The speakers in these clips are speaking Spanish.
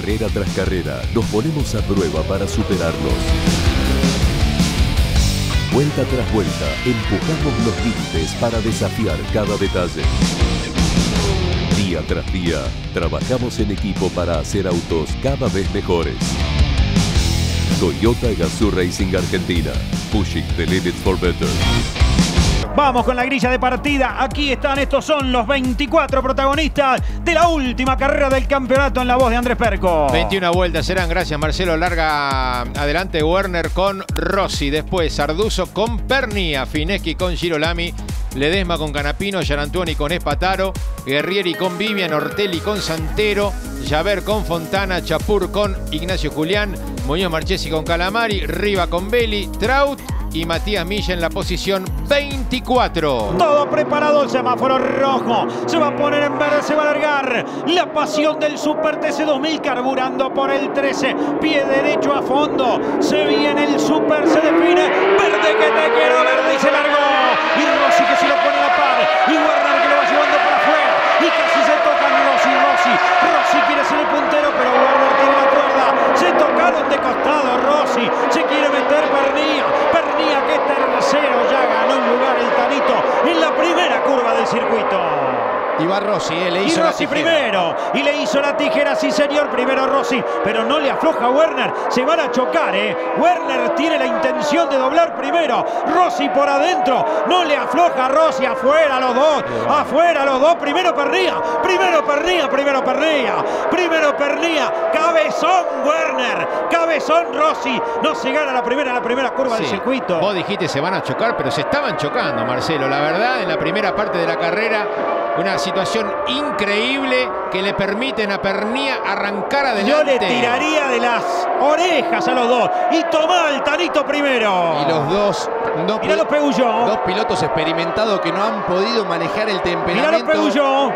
Carrera tras carrera, nos ponemos a prueba para superarnos. Vuelta tras vuelta, empujamos los límites para desafiar cada detalle. Día tras día, trabajamos en equipo para hacer autos cada vez mejores. Toyota Gazoo Racing Argentina. Pushing the limits for better. Vamos con la grilla de partida. Aquí están, estos son los 24 protagonistas de la última carrera del campeonato en la voz de Andrés Perco. 21 vueltas serán, gracias Marcelo. Larga adelante Werner con Rossi. Después Arduzo con Pernía, Fineschi con Girolami, Ledesma con Canapino, Gianantuoni con Espataro, Guerrieri con Vivian, Ortelli con Santero, Javert con Fontana, Chapur con Ignacio Julián, Muñoz Marchesi con Calamari, Riva con Belli, Traut y Matías Milla en la posición 24. Todo preparado, el semáforo rojo. Se va a poner en verde, se va a alargar. La pasión del Super TC2000 carburando por el 13. Pie derecho a fondo. Se viene el Super, se define. Verde que te quiero, verde y se largó. Y Rossi que se lo pone a la par. Y Werner que lo va llevando para afuera. Y casi se tocan Rossi quiere ser el puntero, pero Werner tiene la cuerda. Se tocaron de costado Rossi. Se quiere meter Pernía que es tercero, ya ganó un lugar el Tanito en la primera curva del circuito. Y va Rossi, le hizo Rossi la tijera. primero, y le hizo la tijera, sí señor, primero Rossi, pero no le afloja a Werner, se van a chocar, Werner tiene la intención de doblar primero, Rossi por adentro, no le afloja a Rossi, afuera los dos, primero Pernía, cabezón Werner, cabezón Rossi, no se gana la primera curva del circuito. Vos dijiste se van a chocar, pero se estaban chocando, Marcelo, la verdad, en la primera parte de la carrera. Una situación increíble que le permiten a Pernía arrancar adelante. Yo le tiraría de las orejas a los dos. Y tomá al Tanito primero. Y los dos, mirá los Peugeot. Dos pilotos experimentados que no han podido manejar el temperamento. Mirá los Peugeot.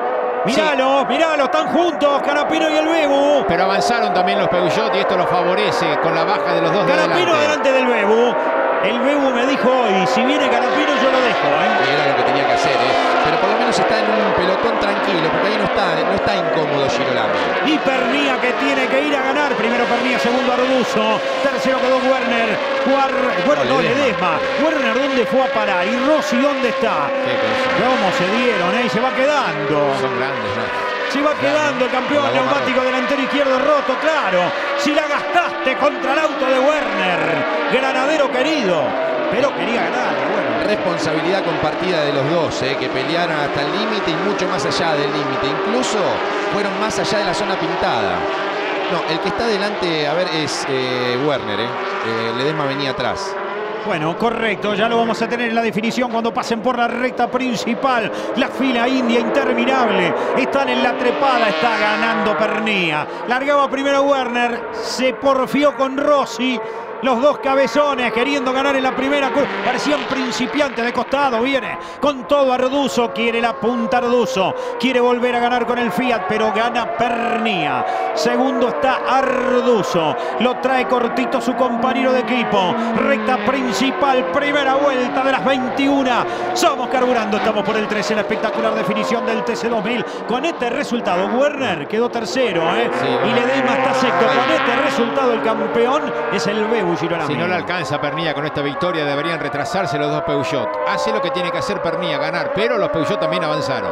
Miralo, están juntos, Canapino y el Bebu. Pero avanzaron también los Peugeot y esto los favorece con la baja de los dos de adelante. Canapino delante del Bebu. El Bebu me dijo hoy, si viene Canapino yo lo dejo. Era lo que tenía que hacer, pero por lo menos está en un pelotón tranquilo, porque ahí no está incómodo Girolami. Y Pernía que tiene que ir a ganar. Primero Pernía, segundo Arduzo, tercero quedó Werner, Ledesma. Werner, ¿dónde fue a parar? ¿Y Rossi dónde está? ¿Cómo se dieron? Y se va quedando. Son grandes, ¿no? Se va quedando el campeón neumático delantero izquierdo roto, claro. Si la gastaste contra el auto de Werner, granadero querido, pero quería ganar. Bueno. Responsabilidad compartida de los dos, que pelearon hasta el límite y mucho más allá del límite. Incluso fueron más allá de la zona pintada. No, el que está delante, a ver, es Werner. Ledesma venía atrás. Bueno, correcto, ya lo vamos a tener en la definición cuando pasen por la recta principal. La fila india interminable. Están en la trepada, está ganando Pernía. Largaba primero Werner, se porfió con Rossi. Los dos cabezones queriendo ganar en la primera curva. Parecían principiantes de costado. Viene con todo Arduzo. Quiere la punta Arduzo. Quiere volver a ganar con el Fiat, pero gana Pernía. Segundo está Arduzo. Lo trae cortito su compañero de equipo. Recta principal. Primera vuelta de las 21. Somos carburando. Estamos por el 13. La espectacular definición del TC2000. Con este resultado, Werner quedó tercero. Y Ledesma está sexto. Con este resultado, el campeón es el Bebu. Si no le alcanza Pernía con esta victoria, deberían retrasarse los dos Peugeot. Hace lo que tiene que hacer Pernía, ganar, pero los Peugeot también avanzaron.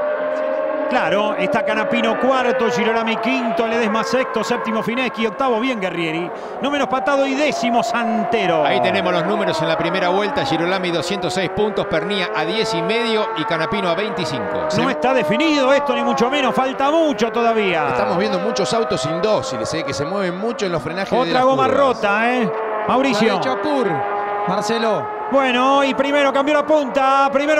Claro, está Canapino cuarto, Girolami quinto, Ledesma sexto, séptimo Fineschi, octavo bien Guerrieri, no menos patado y décimo Santero. Ahí tenemos los números en la primera vuelta. Girolami 206 puntos, Pernía a 10,5 y Canapino a 25. No está definido esto ni mucho menos, falta mucho todavía. Estamos viendo muchos autos indóciles, que se mueven mucho en los frenajes. Otra goma rota, Mauricio. Chapur, Marcelo. Bueno, y primero cambió la punta. Primero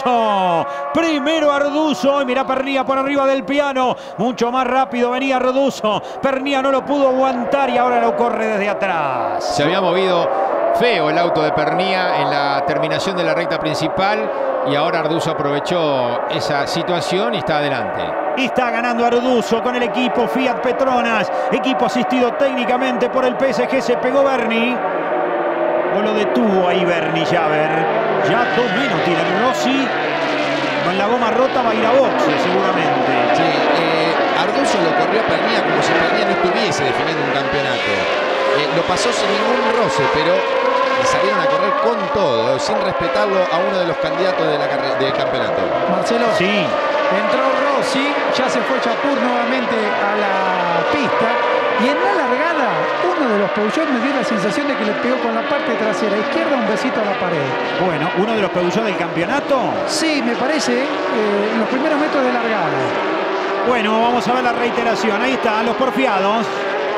Arduzo. Y mirá Pernía por arriba del piano. Mucho más rápido venía Arduzo. Pernía no lo pudo aguantar y ahora lo corre desde atrás. Se había movido feo el auto de Pernía en la terminación de la recta principal. Y ahora Arduzo aprovechó esa situación y está adelante. Y está ganando Arduzo con el equipo Fiat Petronas. Equipo asistido técnicamente por el PSG. Se pegó Berni. O lo detuvo ahí Berni Javert. Ya 2 menos tiene Rossi. Con la goma rota va a ir a boxe seguramente. Sí, Arduzo lo corrió a Pernía como si Pernía no estuviese definiendo un campeonato. Lo pasó sin ningún roce, pero le salieron a correr con todo, sin respetarlo a uno de los candidatos de del campeonato. Marcelo, Sí. entró Rossi, ya se fue Chapur nuevamente a la pista. Y en la largada, uno de los Peugeot me dio la sensación de que le pegó con la parte trasera izquierda un besito a la pared. Bueno, uno de los Peugeot del campeonato. Sí, me parece, en los primeros metros de largada. Bueno, vamos a ver la reiteración. Ahí están los porfiados.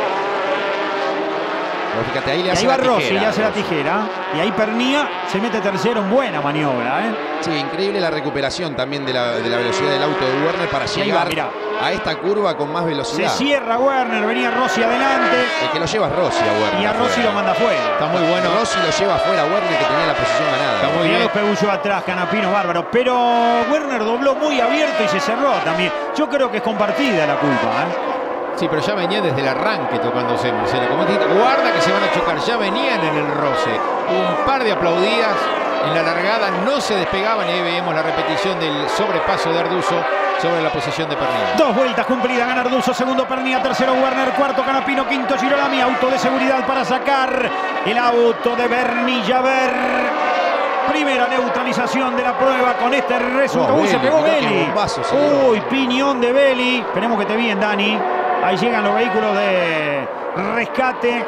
Pero fíjate, ahí le Y hace ahí va la Rossi, tijera. le hace la tijera. Y ahí Pernía se mete tercero en buena maniobra, ¿eh? Sí, increíble la recuperación también de la velocidad del auto de Werner para Y ahí llegar va, mirá. a esta curva con más Se velocidad. cierra Werner, venía Rossi adelante. El que lo lleva es Rossi a Werner. Y a Rossi afuera. lo manda afuera. Está muy bueno. Rossi lo lleva afuera a Werner, que tenía la posición ganada. Está muy Mirá bien. los Peugeot atrás, Canapino bárbaro. Pero Werner dobló muy abierto y se cerró también. Yo creo que es compartida la culpa, ¿eh? Sí, pero ya venía desde el arranque tocándose. Guarda que se van a chocar. Ya venían en el roce. Un par de aplaudidas en la largada. No se despegaban y ahí veíamos la repetición del sobrepaso de Arduzo sobre la posición de Pernía. 2 vueltas cumplidas, gana Arduzo, segundo Pernía, tercero Werner, cuarto Canapino, quinto Girolami, auto de seguridad para sacar el auto de Bernie Javer. Primera neutralización de la prueba con este resultado. Uy, se Belli, pegó mirá qué Belli. bombazo se dio. Uy, piñón de Belli. Esperemos que te bien, Dani. Ahí llegan los vehículos de rescate.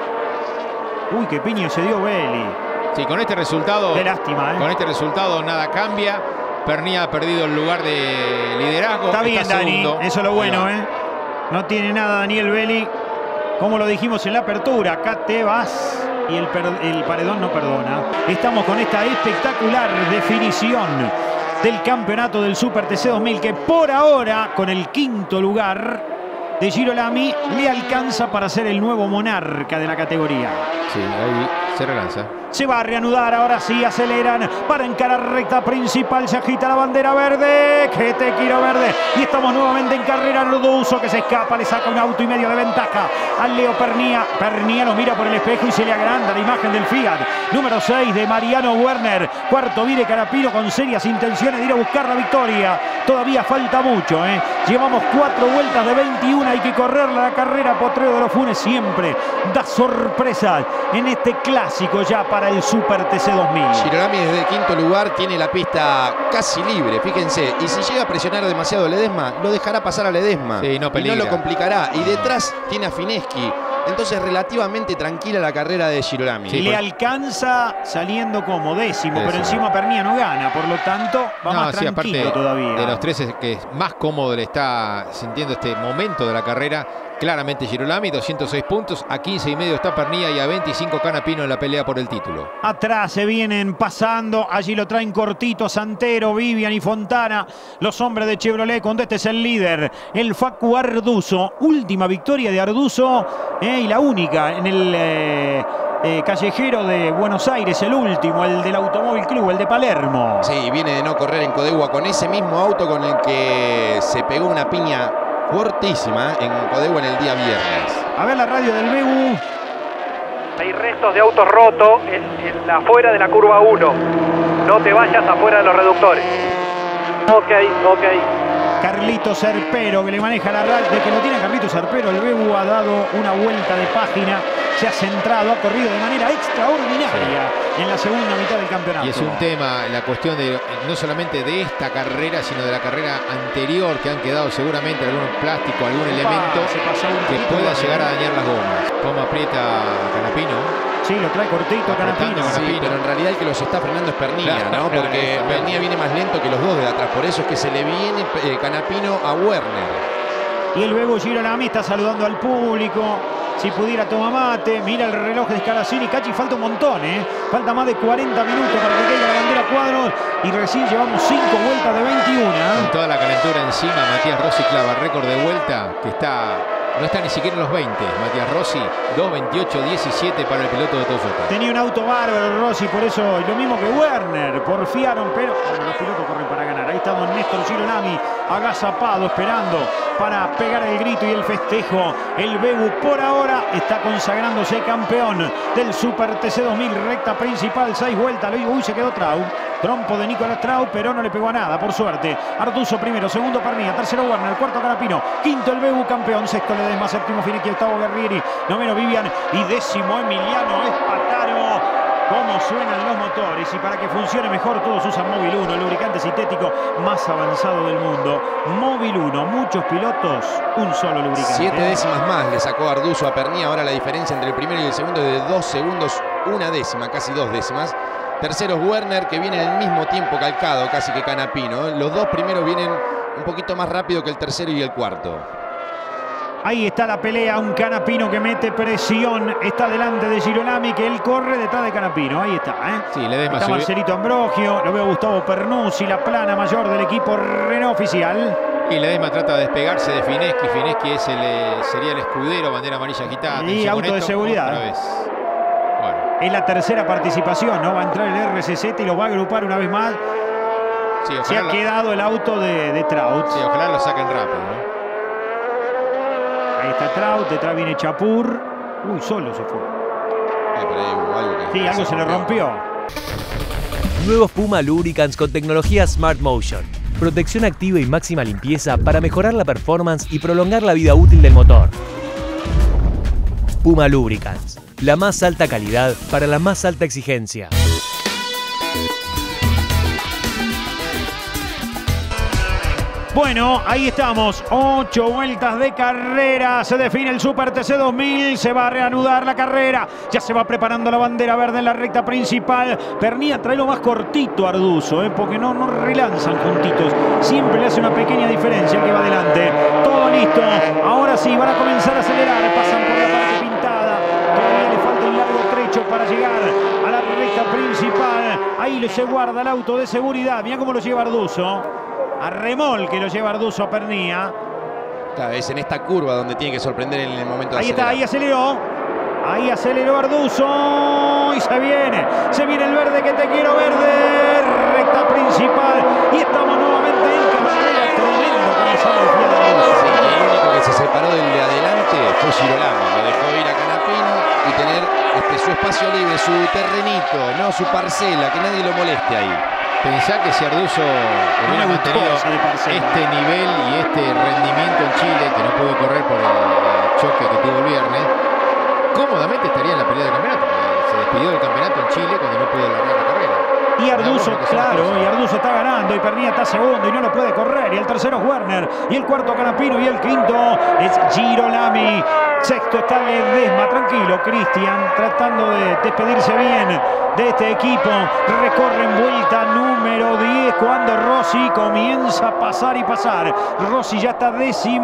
Uy, qué piño se dio Belli. Sí, con este resultado. Qué lástima, ¿eh? Con este resultado nada cambia. Pernía ha perdido el lugar de liderazgo. Está bien, Dani. segundo. Eso es lo bueno, Ahí va. ¿eh? No tiene nada Daniel Belli. Como lo dijimos en la apertura, acá te vas y el paredón no perdona. Estamos con esta espectacular definición del campeonato del Super TC 2000 que por ahora, con el quinto lugar de Girolami, le alcanza para ser el nuevo monarca de la categoría. Sí, ahí se relanza. Se va a reanudar, ahora sí, aceleran para encarar recta principal, se agita la bandera verde, que te quiero verde, y estamos nuevamente en carrera. Arduzo que se escapa, le saca un auto y medio de ventaja al Leo Pernía. Pernía lo mira por el espejo y se le agranda la imagen del Fiat número 6 de Mariano Werner. Cuarto viene Canapino con serias intenciones de ir a buscar la victoria. Todavía falta mucho, ¿eh? Llevamos 4 vueltas de 21, hay que correr la carrera. Potrero de los Funes siempre da sorpresas en este clásico ya para el Super TC 2000. Girolami desde el quinto lugar tiene la pista casi libre, fíjense. Y si llega a presionar demasiado Ledesma, lo dejará pasar a Ledesma. Sí, no y peligra. no lo complicará. Y detrás tiene a Fineschi. Entonces relativamente tranquila la carrera de Girolami. Sí, Le alcanza saliendo como décimo, pero Décimo. encima Pernía no gana, por lo tanto va más sí, tranquilo aparte todavía. de los tres es que más cómodo le está sintiendo este momento de la carrera. Claramente Girolami, 206 puntos, a 15 y medio está Pernía y a 25 Canapino en la pelea por el título. Atrás se vienen pasando, allí lo traen cortito Santero, Vivian y Fontana, los hombres de Chevrolet, cuando este es el líder, el Facu Arduzo. Última victoria de Arduzo y la única en el callejero de Buenos Aires, el último, el del Automóvil Club, el de Palermo. Sí, viene de no correr en Codegua con ese mismo auto con el que se pegó una piña cortísima en Codegua en el día viernes. A ver la radio del BU. Hay restos de autos rotos en afuera de la curva 1. No te vayas afuera de los reductores. Ok. Carlito Serpero que le maneja la radio, de que lo tiene Carlito Serpero, el BU ha dado una vuelta de página, se ha centrado, ha corrido de manera extraordinaria en la segunda mitad del campeonato. Y es un tema, la cuestión de no solamente de esta carrera, sino de la carrera anterior, que han quedado seguramente algún plástico, algún elemento se pasó un que poquito pueda más, llegar a dañar las gomas. Cómo aprieta Canapino. Sí, lo trae cortito Canapino. Apretando, Sí, pero en realidad el que los está frenando es Pernía, Claro, ¿no? Porque exactamente. Pernía viene más lento que los dos de atrás. Por eso es que se le viene Canapino a Werner. Y el Bebo Girolami está saludando al público. Si pudiera tomar mate, mira el reloj de Scarazzini. Cachi, falta un montón, ¿eh? Falta más de 40 minutos para que caiga la bandera cuadros. Y recién llevamos 5 vueltas de 21. Con toda la calentura encima, Matías Rossi clava récord de vuelta que no está ni siquiera en los 20. Matías Rossi, 2:28.17 para el piloto de Toyota. Tenía un auto bárbaro Rossi, por eso lo mismo que Werner. Porfiaron, pero bueno, los pilotos corren para ganar. Ahí está don Néstor Girolami, agazapado, esperando para pegar el grito y el festejo. El Bebu por ahora está consagrándose campeón del Super TC 2000. Recta principal, 6 vueltas. Uy, se quedó Trau. Trompo de Nicolás Traut, pero no le pegó a nada, por suerte. Arduzo primero, segundo Pernía, tercero Werner, cuarto Canapino, quinto el Bebu campeón, sexto Ledesma, séptimo Finecchi, octavo Guerrieri, noveno Vivian y décimo Emiliano Espataro. Cómo suenan los motores, y para que funcione mejor todos usan Móvil 1, el lubricante sintético más avanzado del mundo. Móvil 1, muchos pilotos, un solo lubricante. 7 décimas más le sacó Arduzo a Pernía. Ahora la diferencia entre el primero y el segundo es de 2 segundos, una décima, casi 2 décimas. Tercero es Werner, que viene en el mismo tiempo calcado casi que Canapino. Los dos primeros vienen un poquito más rápido que el tercero y el cuarto. Ahí está la pelea, un Canapino que mete presión, está delante de Girolami, que él corre detrás de Canapino, ahí está, Sí, Ledesma está Marcelito Ambrogio, lo veo Gustavo Pernuzzi, la plana mayor del equipo Renault oficial. Y Ledesma trata de despegarse de Finecchi. Finecchi es sería el escudero, bandera amarilla agitada. Y auto de seguridad. Otra vez. Bueno. Es la tercera participación, ¿no? Va a entrar el RCZ y lo va a agrupar una vez más. Sí, se ha quedado el auto de Traut. Sí, ojalá lo saquen rápido, ¿no? Ahí está Traut, detrás viene Chapur. Uy, solo se fue. Sí, algo se le rompió. Nuevos Puma Lubricants con tecnología Smart Motion. Protección activa y máxima limpieza para mejorar la performance y prolongar la vida útil del motor. Puma Lubricants. La más alta calidad para la más alta exigencia. Bueno, ahí estamos, 8 vueltas de carrera, se define el Super TC 2000, se va a reanudar la carrera, ya se va preparando la bandera verde en la recta principal. Pernía trae lo más cortito a Arduzo, porque no relanzan juntitos, siempre le hace una pequeña diferencia el que va adelante. Todo listo, ahora sí, van a comenzar a acelerar, pasan por la parte pintada, todavía le falta un largo trecho para llegar a la recta principal. Ahí se guarda el auto de seguridad, mira cómo lo lleva Arduzo. A remolque lo lleva Arduzo a Pernía. Claro, es en esta curva donde tiene que sorprender en el momento de acelerar. Ahí está, ahí aceleró. Ahí aceleró Arduzo. Y se viene el verde que te quiero verde. Recta principal. Y estamos nuevamente en carrera. Tremendo como sale el fiel Arduzo. Sí, el único que se separó del de adelante fue Girolami. Lo dejó ir a Canapino y tener su espacio libre, su terrenito, no su parcela, que nadie lo moleste ahí. Pensá que si Arduzo hubiera mantenido este nivel y este rendimiento en Chile, que no pudo correr por el choque que tuvo el viernes, cómodamente estaría en la pelea del campeonato. Se despidió del campeonato en Chile cuando no pudo largar la carrera. Y Arduzo, claro, y Arduzo está ganando y Pernía está segundo y no lo puede correr. Y el tercero es Werner, y el cuarto Canapino, y el quinto es Girolami. Sexto está Ledesma, tranquilo, Cristian, tratando de despedirse bien de este equipo. Recorre en vuelta número 10 cuando Rossi comienza a pasar y pasar. Rossi ya está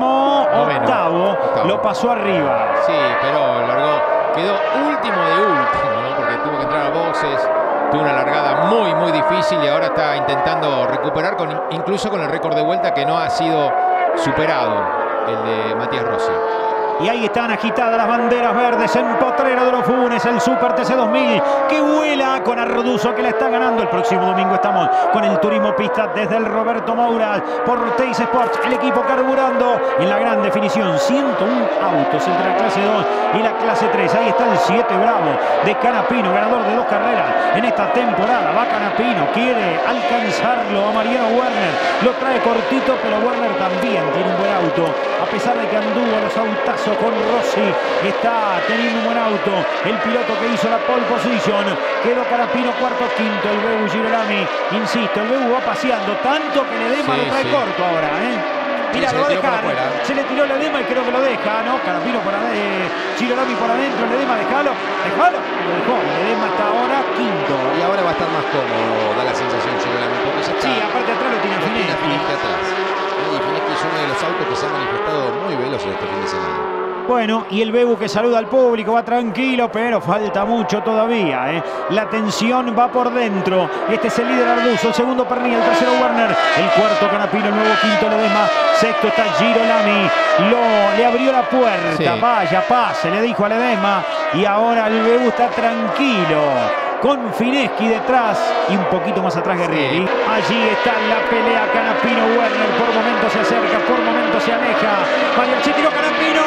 octavo, lo pasó arriba. Sí, pero largó, quedó último de último, ¿no? Porque tuvo que entrar a boxes. Tuvo una largada muy difícil y ahora está intentando recuperar incluso con el récord de vuelta que no ha sido superado, el de Matías Rossi. Y ahí están agitadas las banderas verdes en Potrero de los Funes, el Super TC 2000 que vuela con Arduzo, que la está ganando. El próximo domingo estamos con el Turismo Pista desde el Roberto Moura por Teis Sports, el equipo carburando en la gran definición. 101 autos entre la clase 2 y la clase 3. Ahí está el 7 Bravo de Canapino, ganador de 2 carreras en esta temporada. Va Canapino, quiere alcanzarlo a Mariano Werner, lo trae cortito, pero Werner también tiene un buen auto, a pesar de que anduvo los autazos con Rossi. Está teniendo un buen auto el piloto que hizo la pole position. Quedó Canapino cuarto, quinto el Bebu Girolami. Insisto, el Bebu va paseando tanto que Ledesma lo trae corto ahora, Mira, lo va a dejar. Se le tiró Ledesma y creo que lo deja, ¿no? Canapino por Girolami por adentro, Ledesma, déjalo. Lo dejó. Ledesma está ahora quinto. Y ahora va a estar más cómodo, da la sensación Girolami, porque ya está. Sí, aparte atrás lo tiene Finecchi atrás. Y Finecchi es uno de los autos que se han manifestado muy veloces este fin de semana. Bueno, y el Bebu que saluda al público, va tranquilo, pero falta mucho todavía, La tensión va por dentro. Este es el líder Arduzo, el segundo Pernía, el tercero Werner, el cuarto Canapino, el nuevo quinto Ledesma, sexto está Girolami. Le abrió la puerta, sí. Vaya, pase, le dijo a Ledesma, y ahora el Bebu está tranquilo, con Finecchi detrás y un poquito más atrás Guerrieri. Sí. Allí está la pelea Canapino-Werner, por momentos se acerca, por momentos se aleja. Se tiró Canapino,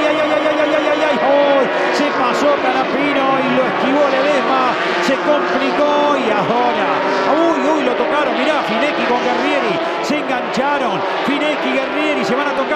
¡oh! Se pasó Canapino y lo esquivó Ledesma, se complicó y ahora, uy, lo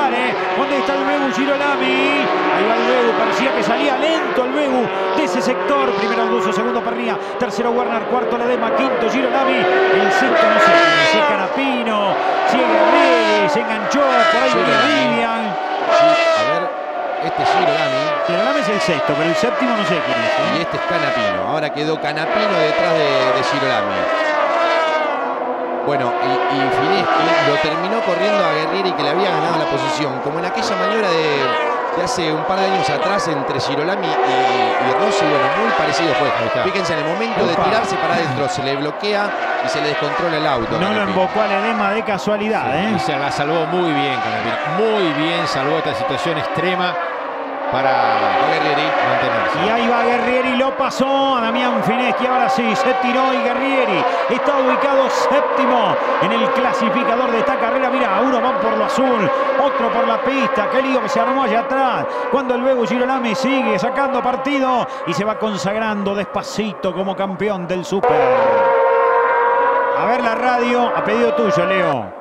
espectacular, ¿Dónde está el Bebu Girolami? Ahí va el Bebu, parecía que salía lento el Bebu de ese sector. Primero Arduzo, segundo Pernía, tercero Werner, cuarto Ledesma, quinto Girolami. El sexto no sé quién es Canapino, sigue Guerrieri, se enganchó, por ahí viene Vivian. Sí, a ver, este es Girolami. Girolami es el sexto, pero el séptimo no sé quién es. Y este es Canapino. Ahora quedó Canapino detrás de Girolami. Bueno, y Fineschi lo terminó corriendo a Guerrieri, que le había ganado la posición, como en aquella maniobra de hace un par de años atrás entre Girolami y Rossi. Bueno, muy parecido fue. Fíjense, en el momento de tirarse para adentro se le bloquea y se le descontrola el auto. No lo embocó a Ledesma de casualidad, Y se la salvó muy bien, Canapino. Muy bien, salvó esta situación extrema para Guerrieri mantenerse. Y ahí va Guerrieri, lo pasó a Damián Fineschi, ahora sí, se tiró y Guerrieri está ubicado séptimo en el clasificador de esta carrera. Mira, uno va por lo azul, otro por la pista, qué lío que se armó allá atrás, cuando el Bebu Girolami sigue sacando partido y se va consagrando despacito como campeón del Super. A ver la radio, a pedido tuyo, Leo.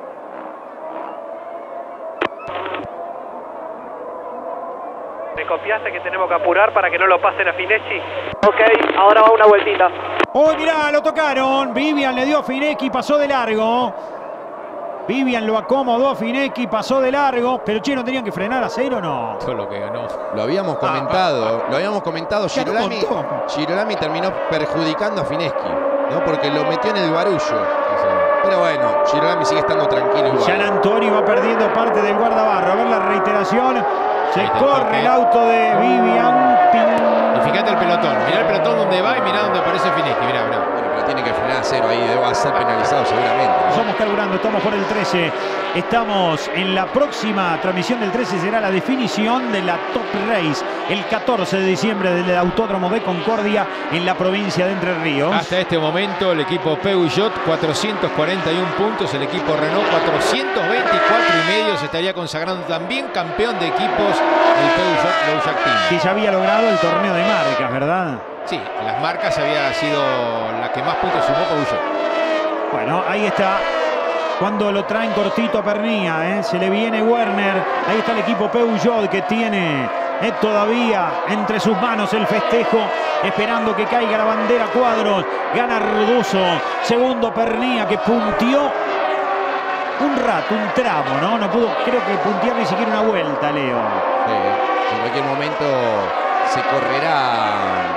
¿Me copiaste que tenemos que apurar para que no lo pasen a Fineschi? Ok, ahora va una vueltita. ¡Oh, mirá! Lo tocaron. Vivian le dio a Fineschi, pasó de largo. Vivian lo acomodó a Fineschi, pasó de largo. Pero che, ¿no tenían que frenar a cero o no? Todo lo que ganó. Lo habíamos comentado. Girolami terminó perjudicando a Fineschi, ¿no? Porque lo metió en el barullo. Pero bueno, Girolami sigue estando tranquilo igual. Gian Antonio va perdiendo parte del guardabarro. A ver la reiteración. Se corre el auto de Vivian. Y fíjate el pelotón. Mirá el pelotón donde va y mirá donde aparece Fineschi. Mirá. Bueno, pero tiene que frenar a cero ahí. Va a ser penalizado seguramente, ¿no? Estamos carburando, estamos por el 13. Estamos en la próxima transmisión del 13. Será la definición de la Top Race. El 14 de diciembre del Autódromo de Concordia en la provincia de Entre Ríos. Hasta este momento el equipo Peugeot 441 puntos. El equipo Renault 424,5. Se estaría consagrando también campeón de equipos el Peugeot Loussac Team. Que ya había logrado el torneo de marcas, ¿verdad? Sí, las marcas había sido la que más puntos sumó Peugeot. Bueno, ahí está. Cuando lo traen cortito a Pernía, se le viene Werner. Ahí está el equipo Peugeot que tiene todavía entre sus manos el festejo, esperando que caiga la bandera Cuadros. Gana Arduzo. Segundo Pernía, que punteó un rato, un tramo, ¿no? No pudo, creo que puntear ni siquiera una vuelta, Leo. Sí, en cualquier momento se correrá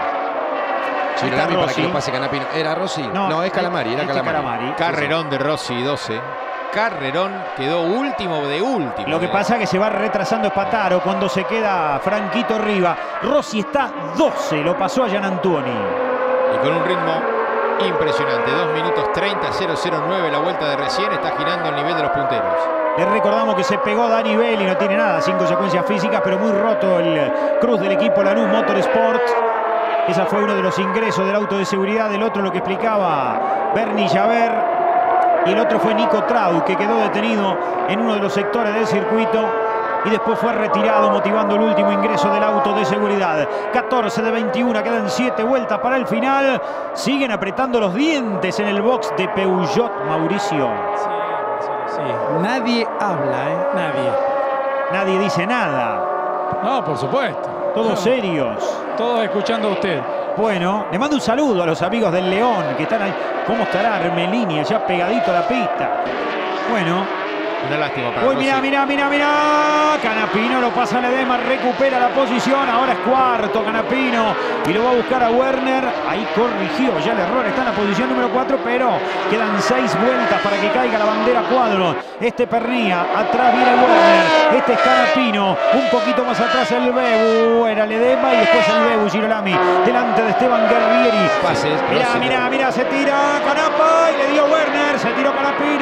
Girolami para que lo pase Canapino. ¿Era Rossi? No, es Calamari, era Calamari. Carrerón de Rossi, 12. Carrerón quedó último de último. Lo que pasa es que se va retrasando Espataro cuando se queda Franquito arriba. Rossi está 12, lo pasó a Gian Antuoni. Y con un ritmo impresionante. 2 minutos 30,009 la vuelta de recién. Está girando al nivel de los punteros. Les recordamos que se pegó Dani Belli, no tiene nada, sin consecuencias físicas, pero muy roto el cruz del equipo Lanús Motorsport. Esa fue uno de los ingresos del auto de seguridad. El otro, lo que explicaba Bernie Javert. Y el otro fue Nico Trau, que quedó detenido en uno de los sectores del circuito y después fue retirado, motivando el último ingreso del auto de seguridad. 14 de 21, quedan 7 vueltas para el final. Siguen apretando los dientes en el box de Peugeot, Mauricio. Sí. Nadie habla, Nadie dice nada. No, por supuesto. Todos serios. Todos escuchando a usted. Bueno, le mando un saludo a los amigos del León que están ahí. ¿Cómo estará Armelini allá pegadito a la pista? Bueno. Una lástima para Uy, mirá. Canapino lo pasa a Ledesma, recupera la posición. Ahora es cuarto Canapino y lo va a buscar a Werner. Ahí corrigió ya el error. Está en la posición número 4, pero quedan 6 vueltas para que caiga la bandera Cuadros. Este Pernía, atrás viene Werner. Este es Canapino, un poquito más atrás el Bebu. Era Ledesma y después el Bebu Girolami. Delante de Esteban Guerrieri. Pases. Mirá, se tira Canapa y le dio Werner. Se tiró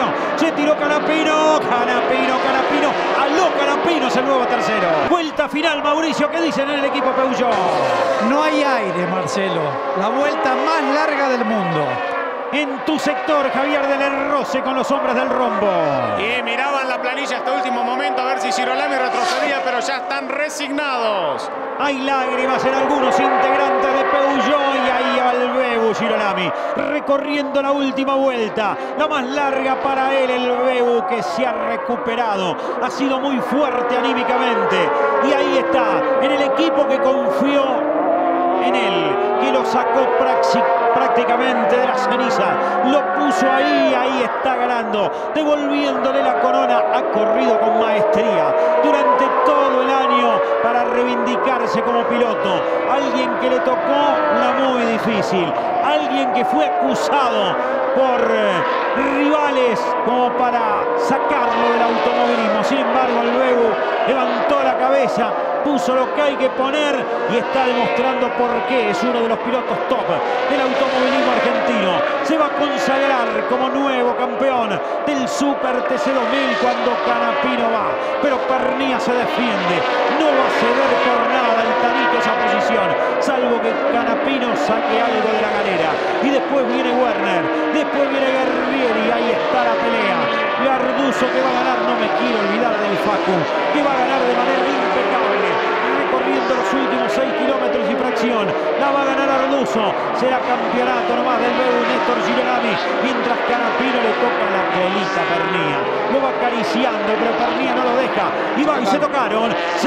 Canapino. Canapino. Aló Canapino es el nuevo tercero. Vuelta final, Mauricio. ¿Qué dicen en el equipo Peugeot? No hay aire, Marcelo. La vuelta más larga del mundo. en tu sector, Javier del Roce, con los hombres del rombo. Y miraban la planilla hasta último momento a ver si Girolami retrocedía, pero ya están resignados. Hay lágrimas en algunos integrantes de Peugeot y ahí va el Bebu Girolami recorriendo la última vuelta, la más larga para él, el Bebu, que se ha recuperado, ha sido muy fuerte anímicamente y ahí está, en el equipo que confió en él, que lo sacó prácticamente de la ceniza, lo puso ahí, ahí está ganando, devolviéndole la corona, ha corrido con maestría durante todo el año para reivindicarse como piloto, alguien que le tocó una muy difícil, alguien que fue acusado por rivales como para sacarlo del automovilismo, sin embargo el Bebu levantó la cabeza, puso lo que hay que poner y está demostrando por qué es uno de los pilotos top del automovilismo argentino. Se va a consagrar como nuevo campeón del Super TC2000 cuando Canapino va, pero Pernía se defiende, no va a ceder por nada el Tanito esa posición, salvo que Canapino saque algo de la galera. Y después viene Werner, después viene Guerrieri, ahí está la pelea. Garduzo que va a ganar, no me quiero olvidar del Facu, que va a ganar de manera impecable, recorriendo los últimos 6 kilómetros y fracción. La va a ganar Arduzo, será campeonato nomás del Bebu Néstor Girolami, mientras Canapino le toca la colita a Pernía. Lo va acariciando, pero Pernía no lo deja. Y va, y se tocaron,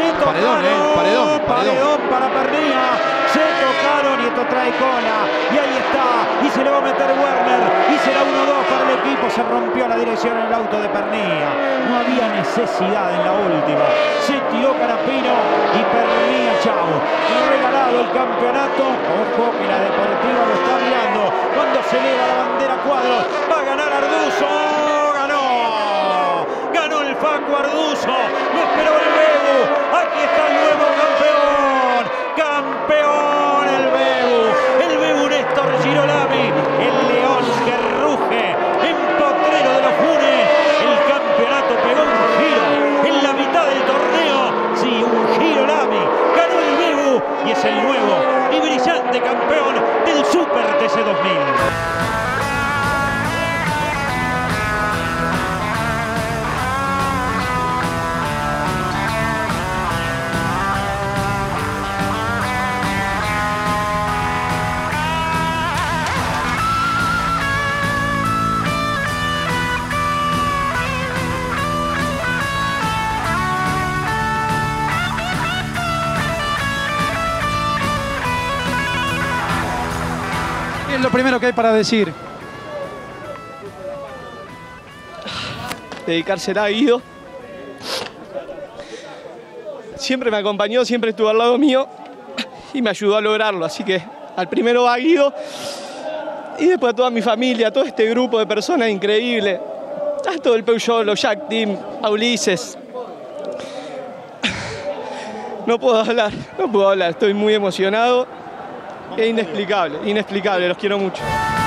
paredón para Pernía. Se tocaron y esto trae cola. Y ahí está. Y se le va a meter Werner. Y será 1-2 para el equipo. Se rompió la dirección en el auto de Pernía. No había necesidad en la última. Se tiró Canapino y Pernía, chao. Regalado el campeonato. Ojo que la Deportiva lo está mirando. Cuando se eleva la bandera Cuadros. Va a ganar Arduzo. Ganó el Facu Arduzo. Lo esperó el Bebu. Aquí está el nuevo campeón. Campeón el Bebu Néstor Girolami, el león que ruge en Potrero de los Funes. El campeonato pegó un giro en la mitad del torneo. Sí, un Girolami, ganó el Bebu y es el nuevo y brillante campeón del Super TC2000. Es lo primero que hay para decir. Dedicársela a Guido. Siempre me acompañó, siempre estuvo al lado mío y me ayudó a lograrlo. Así que al primero va Guido y después a toda mi familia, a todo este grupo de personas increíble, a todo el Peugeot, los Jack Team, a Ulises. No puedo hablar, estoy muy emocionado. Es inexplicable, los quiero mucho.